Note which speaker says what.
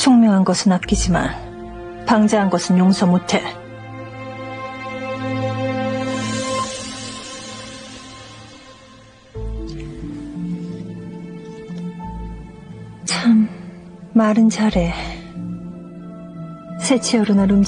Speaker 1: 총명한 것은 아끼지만 방자한 것은 용서 못해. 참, 말은 잘해. 새치어로 날